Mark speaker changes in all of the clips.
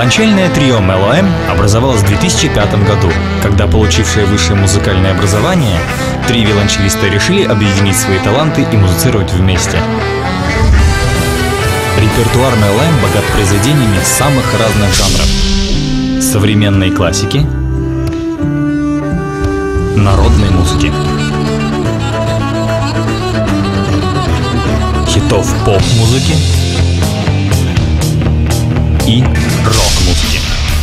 Speaker 1: Виолончельное трио Mello M образовалось в 2005 году, когда получившие высшее музыкальное образование, три виолончелиста решили объединить свои таланты и музицировать вместе. Репертуар Mello M богат произведениями самых разных жанров: современной классики, народной музыки, хитов поп-музыки и рок-музыки.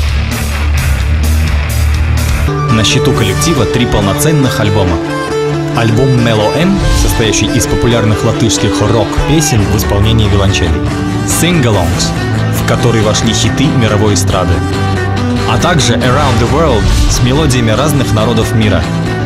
Speaker 1: На счету коллектива 3 полноценных альбома. Альбом Mello M, состоящий из популярных латышских рок-песен в исполнении виолончели. Sing-alongs, в который вошли хиты мировой эстрады. А также Around the World с мелодиями разных народов мира.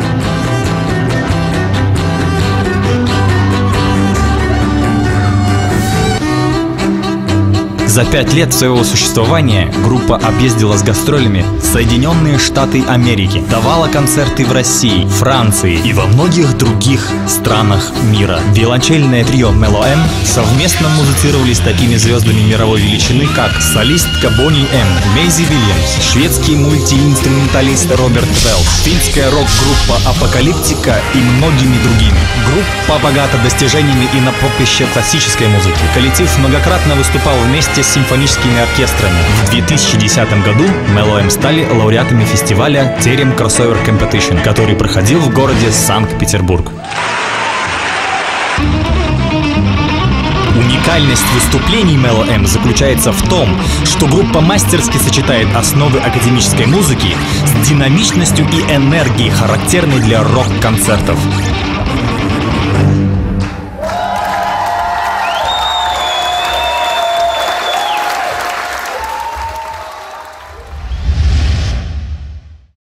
Speaker 1: За 5 лет своего существования группа объездила с гастролями Соединенные Штаты Америки, давала концерты в России, Франции и во многих других странах мира. Виолончельное трио Mello M совместно музицировали с такими звездами мировой величины, как солистка Бонни М, Мэйзи Вильямс, шведский мультиинструменталист Роберт Велс, финская рок-группа Апокалиптика и многими другими. Группа богата достижениями и на поприще классической музыки. Коллектив многократно выступал вместе с симфоническими оркестрами. В 2010 году Mello M стали лауреатами фестиваля Терем Crossover Competition, который проходил в городе Санкт-Петербург. Уникальность выступлений Mello M заключается в том, что группа мастерски сочетает основы академической музыки с динамичностью и энергией, характерной для рок-концертов.